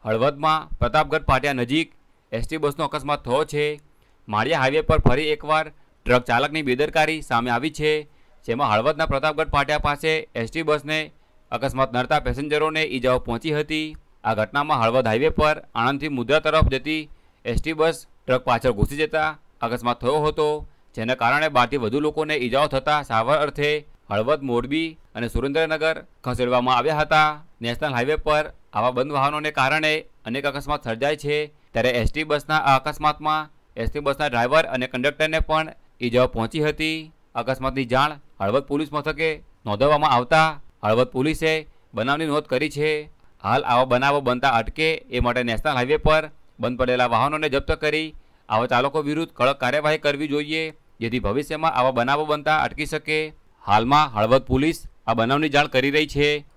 હળવદમાં પ્રતાપગઢ પાટિયા નજીક એસટી બસનો અકસ્માત થયો છે। માળિયા હાઈવે પર ફરી એકવાર ટ્રક ચાલકની બેદરકારી સામે આવી છે, જેમાં હળવદના પ્રતાપગઢ પાટિયા પાસે એસટી બસને અકસ્માત નડતા પેસેન્જરોને ઈજાઓ પહોંચી હતી। આ ઘટનામાં હળવદ હાઈવે પર આણંદથી મુદ્રા તરફ જતી એસટી બસ ટ્રક પાછળ ઘૂસી જતા અકસ્માત થયો હતો, જેના કારણે 12 થી વધુ લોકોને ઈજાઓ થતા સારવાર અર્થે હળવદ, મોરબી અને સુરેન્દ્રનગર ખસેડવામાં આવ્યા હતા। નેશનલ હાઈવે પર આવા બંધ વાહનોને કારણે અનેક અકસ્માત સર્જાય છે, ત્યારે એસટી બસના આ અકસ્માતમાં એસટી બસના ડ્રાઈવર અને કંડક્ટરને પણ ઈજાઓ પહોંચી હતી। અકસ્માતની જાણ હળવદ પોલીસ મથકે નોંધવામાં આવતા હળવદ પોલીસે બનાવની નોંધ કરી છે। હાલ આવા બનાવો બનતા અટકે એ માટે નેશનલ હાઈવે પર બંધ પડેલા વાહનોને જપ્ત કરી આવા ચાલકો વિરુદ્ધ કડક કાર્યવાહી કરવી જોઈએ, જેથી ભવિષ્યમાં આવા બનાવો બનતા અટકી શકે। હાલમાં હળવદ પોલીસ આ બનાવની જાણ કરી રહી છે।